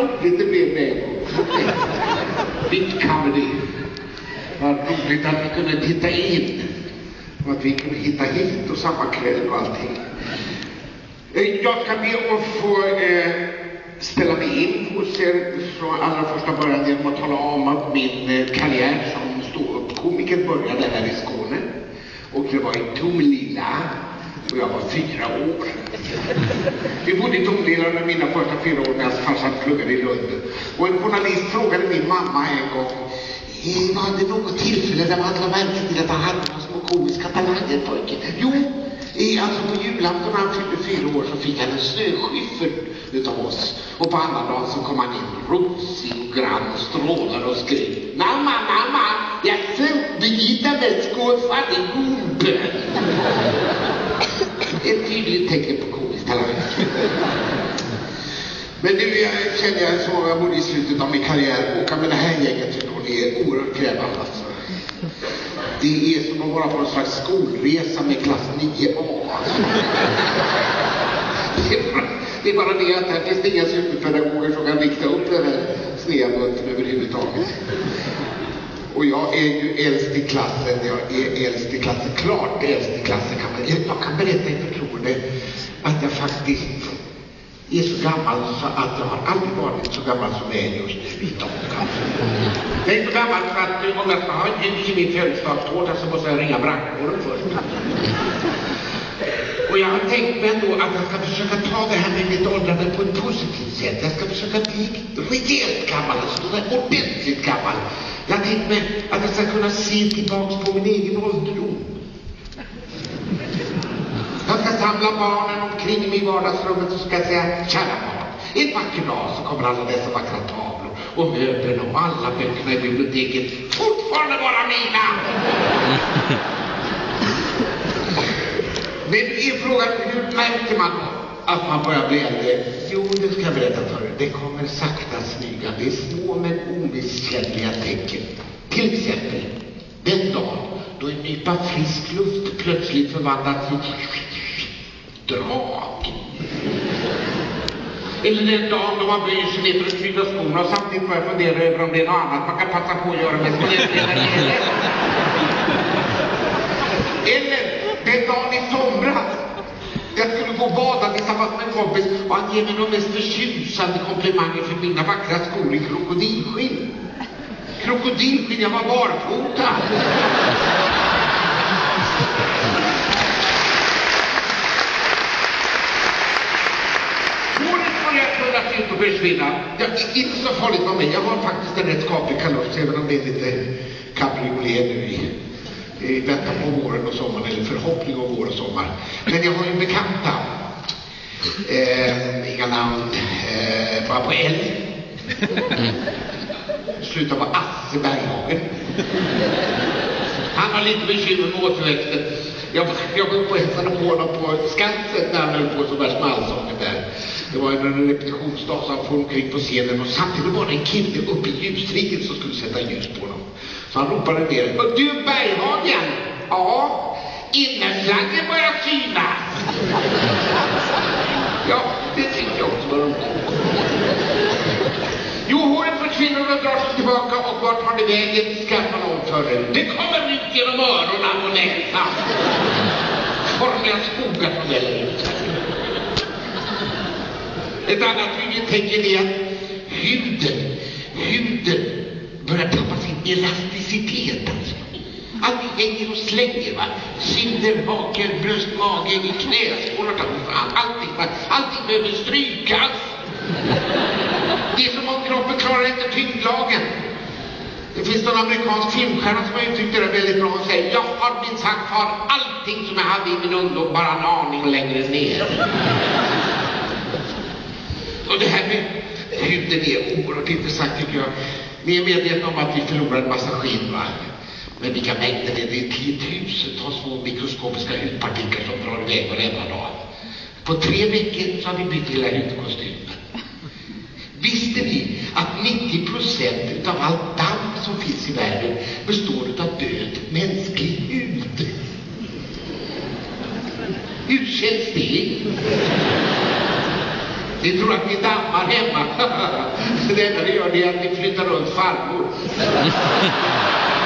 roligt det blev med. Vitt comedy. Vad roligt att vi kunde titta in. Och att vi kunde hitta hit och samma kväll och allting. Jag ska be att få ställa mig in hos er från allra första början genom att tala om att min karriär som ståuppkomiker började här i Skåne. Och det var i Tomelilla och jag var 4 år. Vi bodde i Tomelilla under mina första 4 år när jag farsan pluggade i Lund. Och en journalist frågade min mamma en gång: var det något tillfälle där man lade märke till att han hade några små komiska talanger, pojken? Jo, alltså på julafton när han fyllde 4 år så fick han en snöskyffel utav oss. Och på andra dagen så kom han in rosig och grann och strålade och skrev: Mamma, jag såg Birgitta med skådfall i gubben. Ett tydligt tecken på komisk talang. Men nu känner jag så jag borde i slutet av min karriär åka med det här gänget till någon är oerhört krävande alltså. Det är som att vara på en slags skolresa med klass 9A alltså. Det är bara det att här finns det inga superpedagoger som kan rikta upp den här snedbunten överhuvudtaget. Och jag är ju äldst i klassen, klart äldst i klassen. Jag kan berätta i förtroende att jag faktiskt är så gammal så att jag har aldrig varit så gammal som jag är just idag. Jag är så gammal så att om jag ska ha ljus i min födelsedagstårta så måste jag ringa brandkåren först. Och jag har tänkt mig ändå att jag ska försöka ta det här med mitt åldrande på ett positivt sätt. Jag ska försöka bli rejält gammal, ordentligt gammal. Jag har tänkt mig att jag ska kunna se tillbaks på min egen ålderdom. Jag ska samla barnen omkring mig i vardagsrummet och ska säga: kära barn, en vacker dag så kommer alla dessa vackra tavlor och möblerna och alla böckerna i biblioteket fortfarande vara mina. Men är frågan, hur märker man att man börjar bli äldre? Jo, det ska jag berätta för er. Det kommer sakta smyga. Det är små men omisskännliga tecken. Till exempel den dag då en nypa frisk luft plötsligt förvandlas till drag. Eller den dagen då man böjer sig ner för att knyta skorna och samtidigt börjar fundera över om det är något annat man kan passa på att göra med skorna. Eller den dagen i somras jag skulle gå och bada tillsammans med en kompis och han ger mig de mest förtjusande komplimanger för mina vackra skor i krokodilskinn. Krokodilskinn, jag var barfota. Håret får jag kunnat ut och försvinna. Det är inte så farligt med mig. Jag har faktiskt en rätt skaplig kalufs, även om det är lite cabriolet nu i väntan på våren och sommaren, eller förhoppning om vår och sommar. Men jag har ju bekanta. Inga namn. Bara på L. Slutar på Asse Berghagen. Han har lite bekymmer med återväxten. Jag var uppe och hälsade på honom på Skansen när han höll på så värst med allsången där. Det var en repetitionsdag så han får omkring på scenen och samtidigt var det en kille uppe i ljusriket som skulle sätta ljus på honom. Så han ropade ner: och du Berghagen? Ja, innerslangen börjar synas. Ja, det tycker jag också var roligt. Jo, håret försvinner och drar sig tillbaka och vart har det vägen ska man om för det? Det kommer ut genom öronen och näsan. Formliga skogar som väller ut. Ett annat tydligt tecken är att huden börjar tappa sin elasticitet. Allting hänger och slänger, va? Kinder, haken, bröst, mage, i knäskålar, allting behöver strykas. Det är som om kroppen klarar inte tyngdlagen. Det finns någon amerikansk filmstjärna som har uttryckt det väldigt bra och säger: jag har min sagt har allting som jag hade i min ungdom, bara en aning längre ner. Och det här med huden är oerhört intressant tycker jag. Ni är medvetna om att vi förlorar en massa skinn, va? Men vilka mängder det är 10-tusentals små mikroskopiska hudpartiklar som drar iväg varenda dag. På 3 veckor så har vi bytt hela hudkostymen. Visste ni att 90% av allt damm som finns i världen består av död mänsklig hud? Hur känns det? Ni tror att ni dammar hemma. Det enda ni gör är att ni flyttar runt farmor.